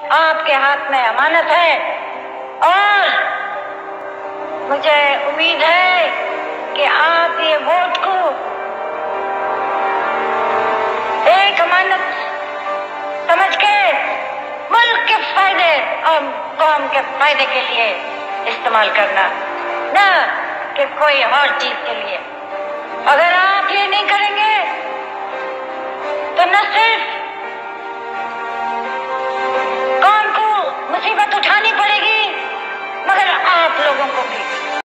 आपके हाथ में अमानत है और मुझे उम्मीद है कि आप ये वोट को एक अमानत समझ के मुल्क के फायदे और कौम के फायदे के लिए इस्तेमाल करना, न कि कोई और चीज के लिए। अगर आप ये नहीं करेंगे तो न सिर्फ